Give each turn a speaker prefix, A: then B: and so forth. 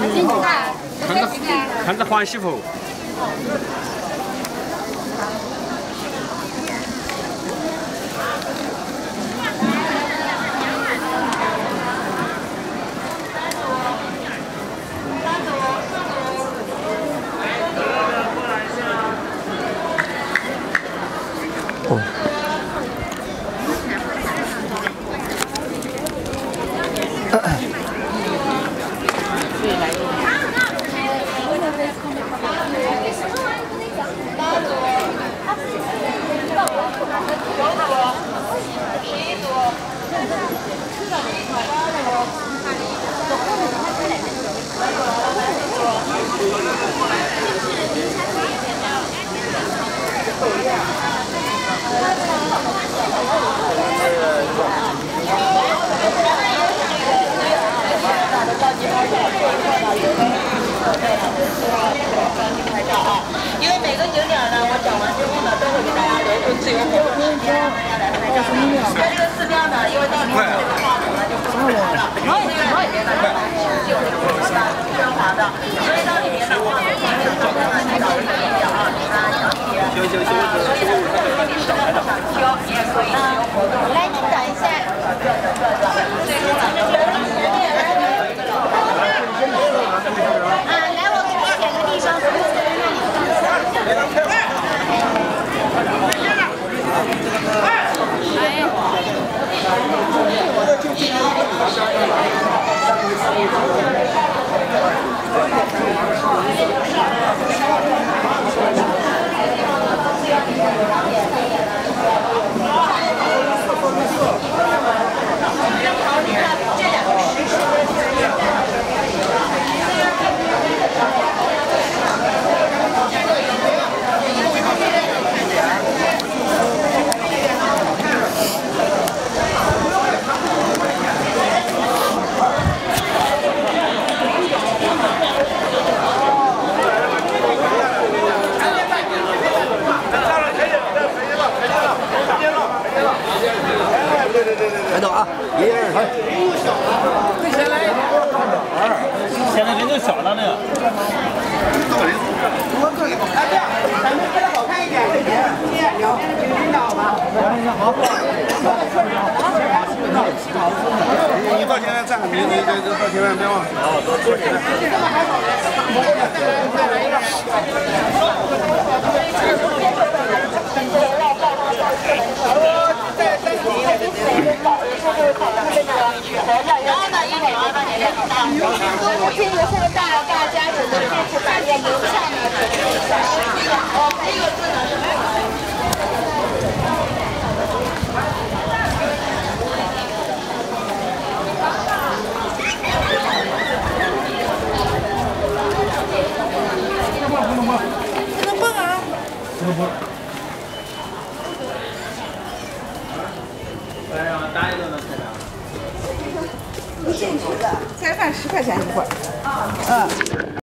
A: 看着欢喜不？
B: 哦。
C: 因为每个景点呢，我讲完之后呢，都会给大家留出自由活动时间，大家来拍照。在这个寺庙呢，因为到里面的话，我们就不能拍了。然后这个里面呢，是有这个什么奢华的，所以到里面的话，我们这个照片呢，你找一个地点啊，你看小一点。所以呢，如果你实在不想挑，你也可以自由活动。来，您等一下。最终呢，
D: 来，我给你选个地方，服务在那里。
B: 开动啊！1、2、3。
A: 现在人都小了那个。
E: 我这里不看这样，咱们拍的好看一点，聊领导吧。好。
F: 你到前面站，你到前面别忘了。好，多谢。
E: 再来一个。
C: 然后呢，一会儿把你领到。
D: 这个是大家族的这次百年留下的
C: 这个字呢是。
E: 不能蹦啊！
A: 不能蹦。来，让大家都能看到。
E: 现取的，菜饭10块钱一份。嗯。